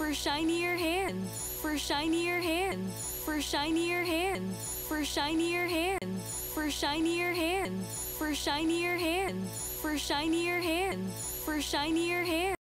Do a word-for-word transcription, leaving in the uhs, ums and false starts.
for shinier hand, for shinier hand, for shinier hand, for shinier hand, for shinier hand, for shinier hand, for shinier hand, for shinier hand.